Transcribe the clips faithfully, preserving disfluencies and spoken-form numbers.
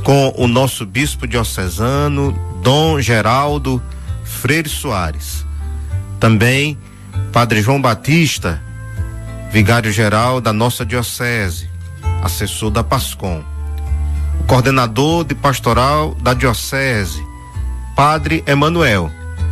com o nosso bispo diocesano, Dom Geraldo Freire Soares. Também Padre João Batista, vigário-geral da nossa diocese, assessor da Pascom. O coordenador de pastoral da diocese, Padre Emanuel.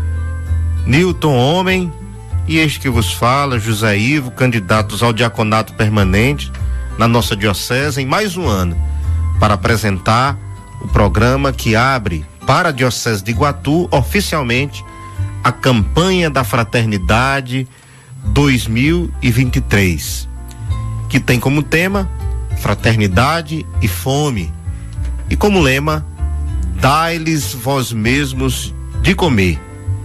Newton Homem e este que vos fala, José Ivo, candidatos ao diaconato permanente na nossa diocese em mais um ano, para apresentar o programa que abre para a Diocese de Iguatu oficialmente a campanha da Fraternidade dois mil e vinte e três, que tem como tema Fraternidade e Fome e como lema Dai-lhes vós mesmos de comer.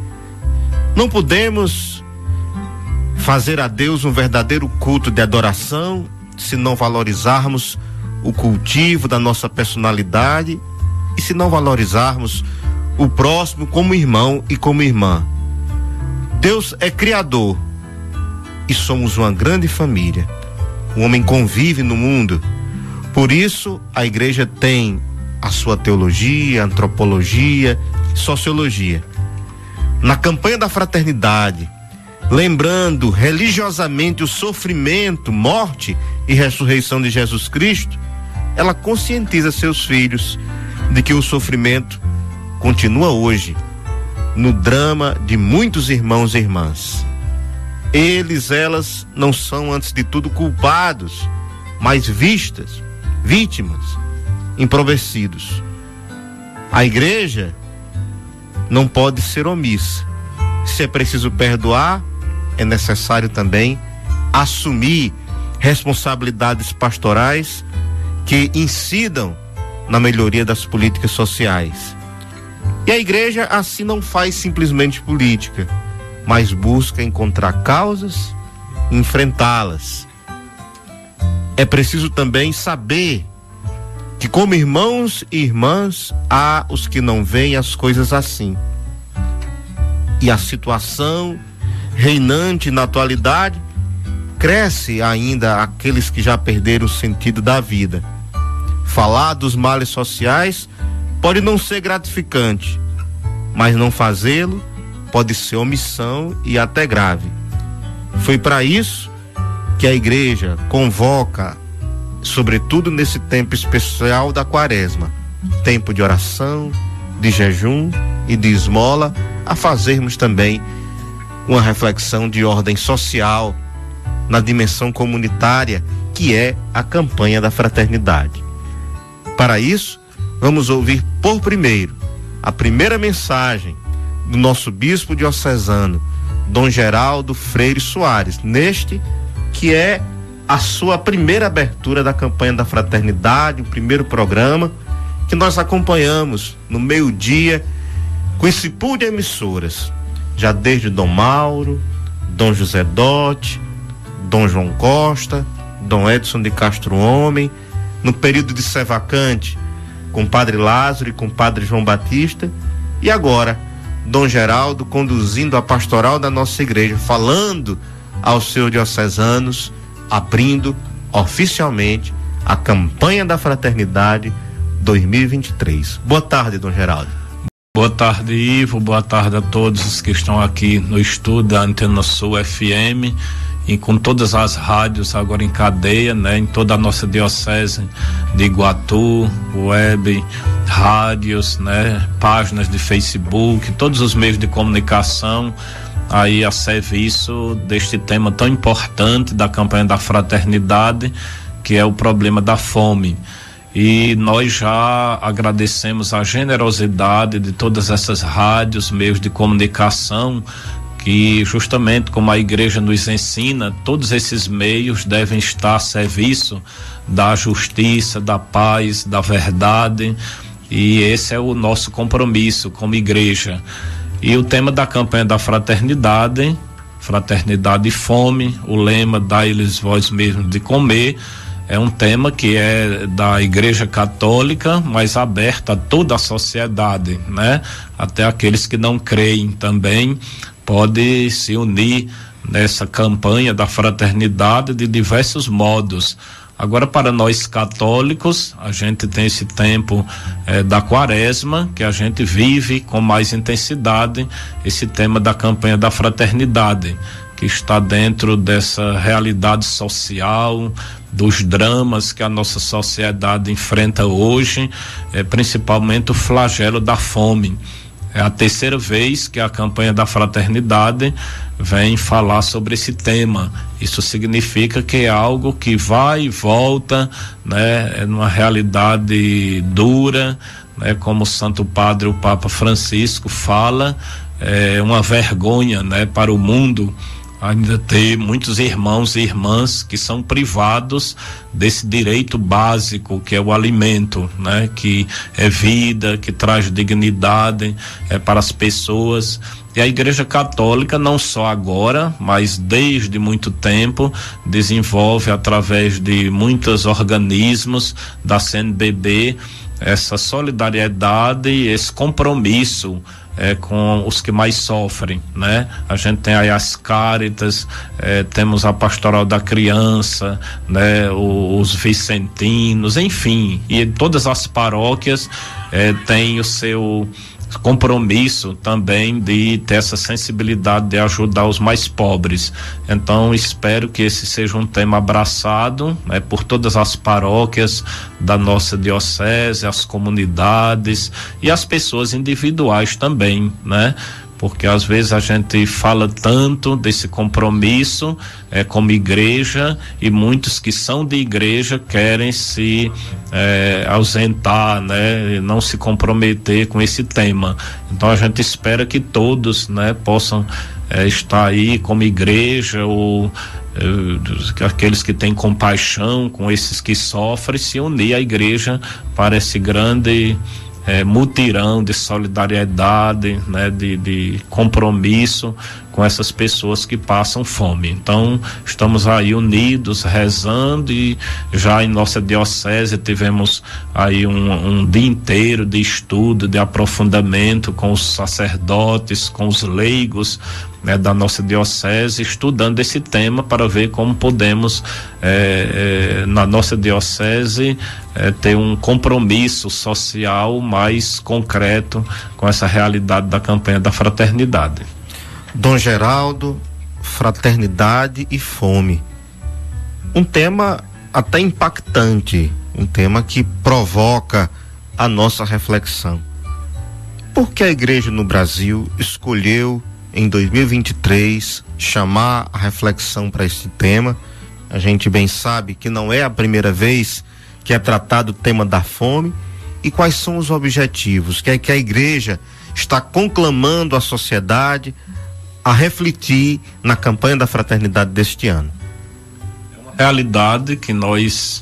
Não podemos fazer a Deus um verdadeiro culto de adoração se não valorizarmos o cultivo da nossa personalidade e se não valorizarmos o próximo como irmão e como irmã. Deus é criador e somos uma grande família. O homem convive no mundo. Por isso, a igreja tem a sua teologia, antropologia, sociologia. Na campanha da fraternidade, lembrando religiosamente o sofrimento, morte e ressurreição de Jesus Cristo, ela conscientiza seus filhos de que o sofrimento continua hoje no drama de muitos irmãos e irmãs. Eles, elas não são antes de tudo culpados, mas vistas, vítimas, empobrecidos. A igreja não pode ser omissa. Se é preciso perdoar, é necessário também assumir responsabilidades pastorais que incidam na melhoria das políticas sociais. E a igreja assim não faz simplesmente política, mas busca encontrar causas e enfrentá-las. É preciso também saber que, como irmãos e irmãs, há os que não veem as coisas assim. E a situação reinante na atualidade cresce ainda aqueles que já perderam o sentido da vida. Falar dos males sociais pode não ser gratificante, mas não fazê-lo pode ser omissão e até grave. Foi para isso que a igreja convoca, sobretudo nesse tempo especial da Quaresma, tempo de oração, de jejum e de esmola, a fazermos também uma reflexão de ordem social na dimensão comunitária, que é a campanha da fraternidade. Para isso, vamos ouvir por primeiro a primeira mensagem do nosso bispo diocesano, Dom Geraldo Freire Soares, neste que é a sua primeira abertura da campanha da fraternidade, o primeiro programa que nós acompanhamos no meio-dia com esse pool de emissoras, já desde Dom Mauro, Dom José Dotti, Dom João Costa, Dom Edson de Castro Homem, no período de Sé Vacante, com Padre Lázaro e com Padre João Batista, e agora Dom Geraldo conduzindo a pastoral da nossa igreja, falando aos seus diocesanos, abrindo oficialmente a campanha da fraternidade dois mil e vinte e três. Boa tarde, Dom Geraldo. Boa tarde, Ivo. Boa tarde a todos os que estão aqui no estúdio da Antena Sul F M e com todas as rádios agora em cadeia, né? Em toda a nossa diocese de Iguatu, web, rádios, né? Páginas de Facebook, todos os meios de comunicação aí a serviço deste tema tão importante da campanha da fraternidade, que é o problema da fome. E nós já agradecemos a generosidade de todas essas rádios, meios de comunicação, que justamente como a igreja nos ensina, todos esses meios devem estar a serviço da justiça, da paz, da verdade, e esse é o nosso compromisso como igreja. E o tema da campanha da fraternidade, fraternidade e fome, o lema dai-lhes vós mesmos de comer, é um tema que é da Igreja Católica, mas aberta a toda a sociedade, né? Até aqueles que não creem também podem se unir nessa campanha da fraternidade de diversos modos. Agora, para nós católicos, a gente tem esse tempo eh, da quaresma, que a gente vive com mais intensidade esse tema da campanha da fraternidade, que está dentro dessa realidade social, dos dramas que a nossa sociedade enfrenta hoje, eh, principalmente o flagelo da fome. É a terceira vez que a campanha da fraternidade vem falar sobre esse tema. Isso significa que é algo que vai e volta, né? É numa realidade dura, né? Como o Santo Padre, o Papa Francisco fala, é uma vergonha, né? Para o mundo ainda ter muitos irmãos e irmãs que são privados desse direito básico que é o alimento, né? Que é vida, que traz dignidade é, para as pessoas. E a Igreja Católica, não só agora, mas desde muito tempo, desenvolve através de muitos organismos da C N B B essa solidariedade e esse compromisso É, com os que mais sofrem, né? A gente tem aí as Cáritas, é, temos a Pastoral da Criança, né? O, os Vicentinos, enfim, e todas as paróquias é, têm o seu compromisso também de ter essa sensibilidade de ajudar os mais pobres. Então espero que esse seja um tema abraçado, né, por todas as paróquias da nossa diocese, as comunidades e as pessoas individuais também, né? Porque às vezes a gente fala tanto desse compromisso é, como igreja, e muitos que são de igreja querem se é, ausentar, né, e não se comprometer com esse tema. Então a gente espera que todos, né, possam é, estar aí como igreja, ou é, aqueles que têm compaixão com esses que sofrem, se unir à igreja para esse grande É, mutirão de solidariedade, né, de, de compromisso com essas pessoas que passam fome. Então estamos aí unidos, rezando, e já em nossa diocese tivemos aí um, um dia inteiro de estudo, de aprofundamento com os sacerdotes, com os leigos, né, da nossa diocese, estudando esse tema para ver como podemos é, é, na nossa diocese é, ter um compromisso social mais concreto com essa realidade da campanha da fraternidade. Dom Geraldo, fraternidade e fome. Um tema até impactante, um tema que provoca a nossa reflexão. Por que a igreja no Brasil escolheu em dois mil e vinte e três chamar a reflexão para esse tema? A gente bem sabe que não é a primeira vez que é tratado o tema da fome. E quais são os objetivos que é que a igreja está conclamando a sociedade a refletir na campanha da fraternidade deste ano? É uma realidade que nós,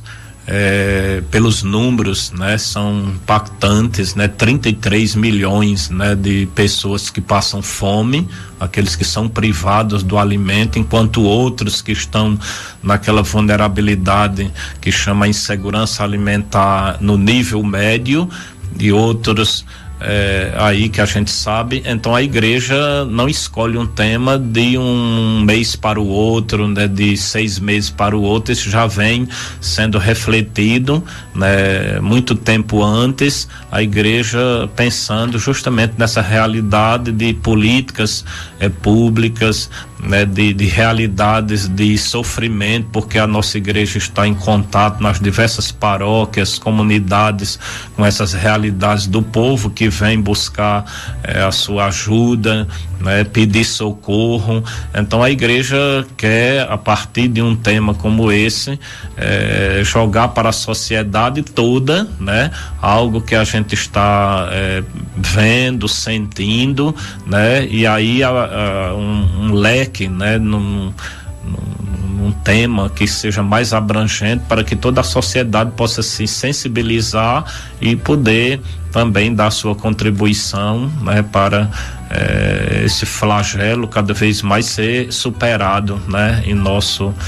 é, pelos números, né, são impactantes, né? trinta e três milhões, né, de pessoas que passam fome, aqueles que são privados do alimento, enquanto outros que estão naquela vulnerabilidade que chama insegurança alimentar no nível médio, e outros É, aí que a gente sabe. Então a igreja não escolhe um tema de um mês para o outro, né, de seis meses para o outro. Isso já vem sendo refletido, né, muito tempo antes, a igreja pensando justamente nessa realidade de políticas é, públicas, né, de, de realidades de sofrimento, porque a nossa igreja está em contato nas diversas paróquias, comunidades, com essas realidades do povo que vem buscar eh, a sua ajuda, né, pedir socorro. Então a igreja quer, a partir de um tema como esse, eh, jogar para a sociedade toda, né, algo que a gente está eh, vendo, sentindo, né, e aí a, a, um, um leque, né, num, num, um tema que seja mais abrangente para que toda a sociedade possa se sensibilizar e poder também dar sua contribuição, né, para eh, esse flagelo cada vez mais ser superado, né, em nosso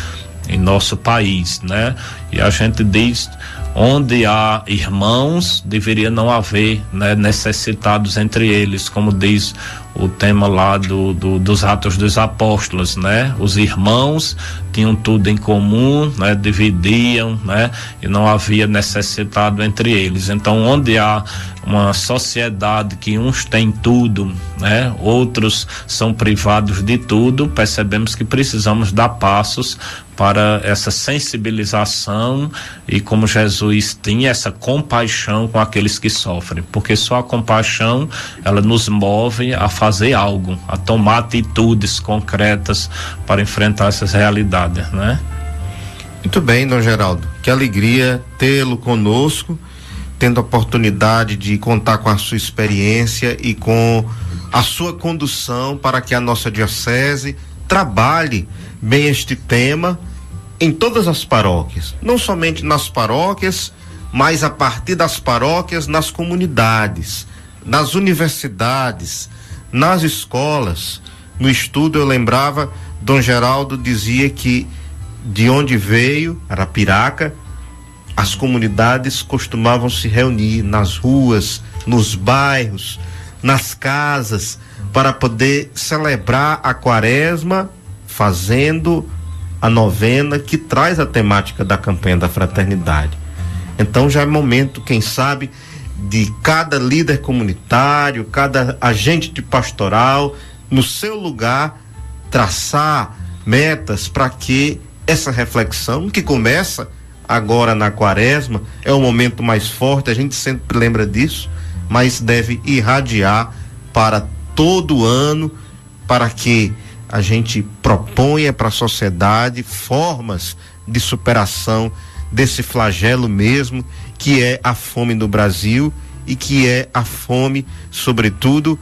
em nosso país, né? E a gente diz, onde há irmãos, deveria não haver, né, necessitados entre eles, como diz o tema lá do, do, dos Atos dos Apóstolos, né? Os irmãos tinham tudo em comum, né? Dividiam, né? E não havia necessitado entre eles. Então, onde há uma sociedade que uns têm tudo, né? Outros são privados de tudo, percebemos que precisamos dar passos para essa sensibilização e como Jesus tinha essa compaixão com aqueles que sofrem, porque só a compaixão, ela nos move a fazer algo, a tomar atitudes concretas para enfrentar essas realidades, né? Muito bem, Dom Geraldo, que alegria tê-lo conosco, tendo a oportunidade de contar com a sua experiência e com a sua condução para que a nossa diocese trabalhe bem este tema em todas as paróquias, não somente nas paróquias, mas a partir das paróquias, nas comunidades, nas universidades, nas escolas. No estudo eu lembrava, Dom Geraldo dizia que de onde veio, Arapiraca, as comunidades costumavam se reunir nas ruas, nos bairros, nas casas, para poder celebrar a quaresma, fazendo a novena que traz a temática da campanha da fraternidade. Então já é momento, quem sabe, de cada líder comunitário, cada agente de pastoral, no seu lugar, traçar metas para que essa reflexão, que começa agora na quaresma, é o momento mais forte, a gente sempre lembra disso, mas deve irradiar para todo ano, para que a gente proponha para a sociedade formas de superação desse flagelo mesmo, que é a fome no Brasil e que é a fome, sobretudo,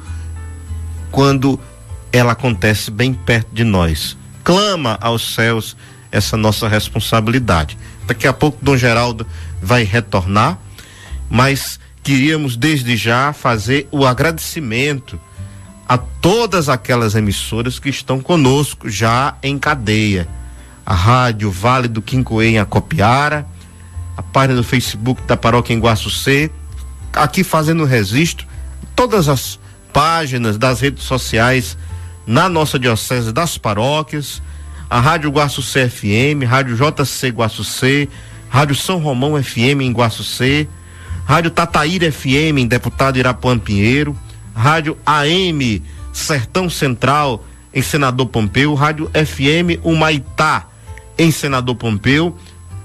quando ela acontece bem perto de nós. Clama aos céus essa nossa responsabilidade. Daqui a pouco Dom Geraldo vai retornar, mas queríamos desde já fazer o agradecimento a todas aquelas emissoras que estão conosco já em cadeia. A Rádio Vale do Quincoê em Acopiara, a página do Facebook da Paróquia em Guaçucê, aqui fazendo o registro, todas as páginas das redes sociais na nossa diocese das paróquias, a Rádio Guaçucê F M, Rádio J C Guaçucê, Rádio São Romão F M em Guaçucê, Rádio Tataíra F M em Deputado Irapuã Pinheiro, Rádio A M Sertão Central em Senador Pompeu, Rádio F M Humaitá em Senador Pompeu,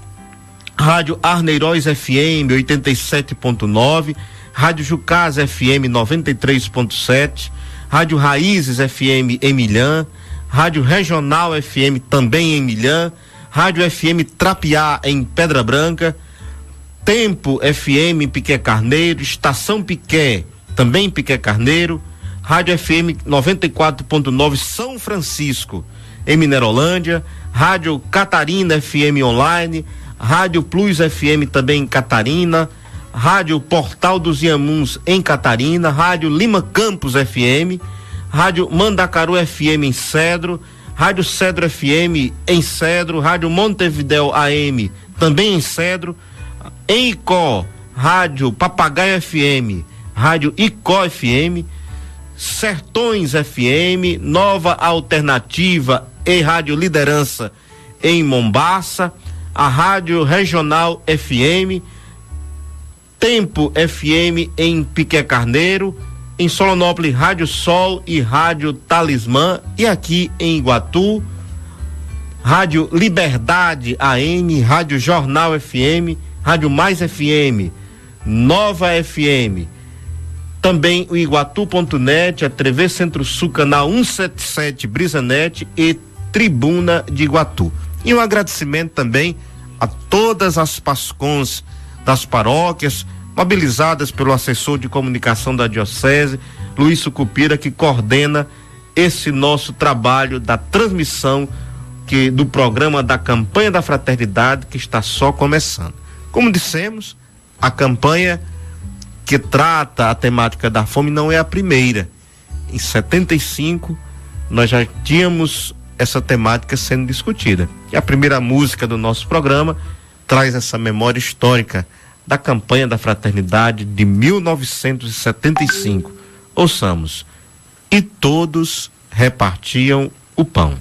Rádio Arneiroz F M oitenta e sete ponto nove, Rádio Jucás F M noventa e três ponto sete, Rádio Raízes F M em Milhã, Rádio Regional F M também em Milhã, Rádio F M Trapiá em Pedra Branca, Tempo F M em Piqué Carneiro, Estação Piqué também em Piqué Carneiro, Rádio F M noventa e quatro ponto nove São Francisco em Minerolândia, Rádio Catarina F M online, Rádio Plus F M também em Catarina, Rádio Portal dos Iamuns em Catarina, Rádio Lima Campos F M, Rádio Mandacaru F M em Cedro, Rádio Cedro F M em Cedro, Rádio Montevidéu A M também em Cedro, em Icó, Rádio Papagaio F M, Rádio Icó F M, Sertões F M, Nova Alternativa e Rádio Liderança em Mombaça, a Rádio Regional F M, Tempo F M em Piqué Carneiro, em Solonópolis Rádio Sol e Rádio Talismã, e aqui em Iguatu, Rádio Liberdade A M, Rádio Jornal F M, Rádio Mais F M, Nova F M, também o Iguatu ponto net, a T V Centro-Sul, canal cento e setenta e sete, Brisanet e Tribuna de Iguatu. E um agradecimento também a todas as pascons das paróquias, mobilizadas pelo assessor de comunicação da Diocese, Luiz Sucupira, que coordena esse nosso trabalho da transmissão que, do programa da campanha da fraternidade, que está só começando. Como dissemos, a campanha que trata a temática da fome não é a primeira. Em setenta e cinco nós já tínhamos essa temática sendo discutida. E a primeira música do nosso programa traz essa memória histórica da campanha da fraternidade de mil novecentos e setenta e cinco. Ouçamos. E todos repartiam o pão.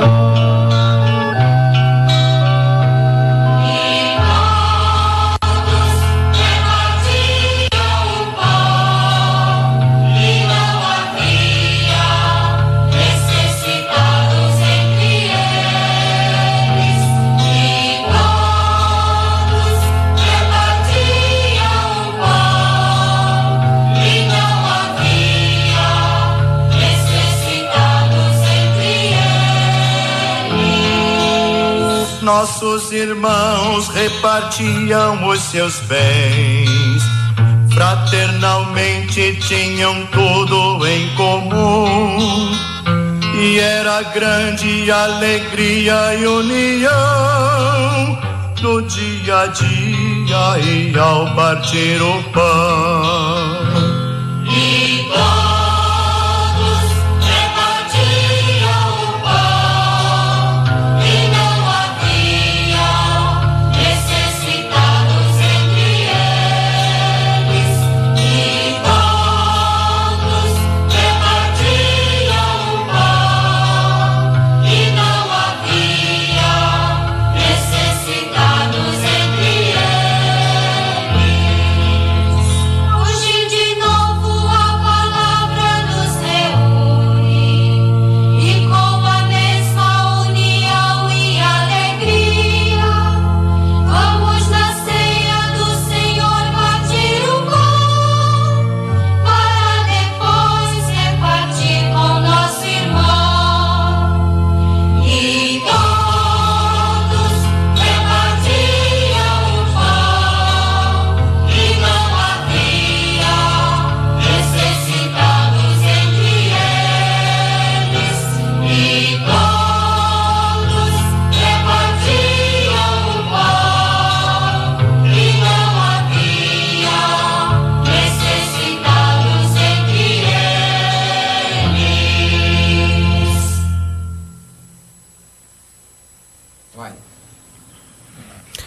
Nossos irmãos repartiam os seus bens, fraternalmente tinham tudo em comum, e era grande alegria e união no dia a dia e ao partir o pão. E